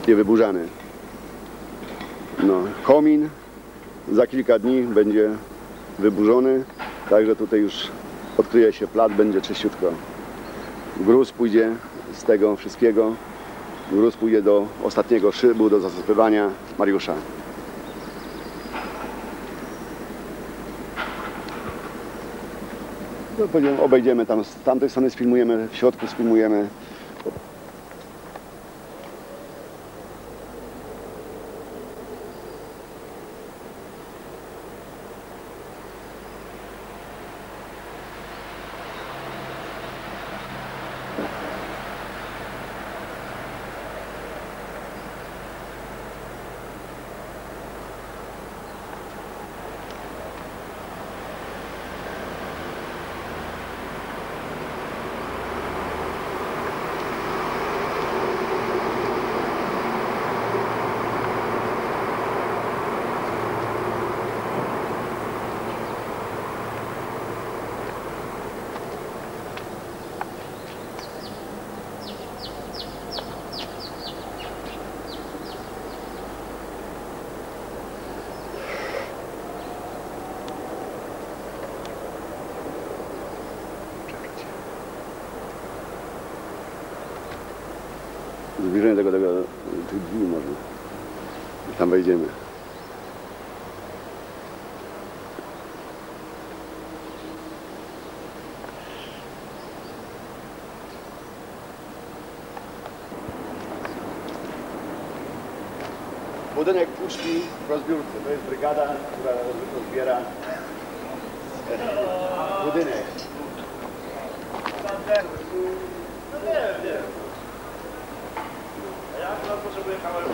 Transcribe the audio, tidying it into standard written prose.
niewyburzany. No, komin za kilka dni będzie wyburzony, także tutaj już odkryje się plat, będzie czyściutko. Gruz pójdzie z tego wszystkiego, gruz pójdzie do ostatniego szybu, do zasypywania Mariusza. No, obejdziemy tam, z tamtej strony sfilmujemy, w środku sfilmujemy. Zbliżenie tych drzwi może. Tam wejdziemy. Budynek puszki w rozbiórce. To jest brygada, która rozbiera budynek. No nie wiem. A ja potrzebuję kamerę.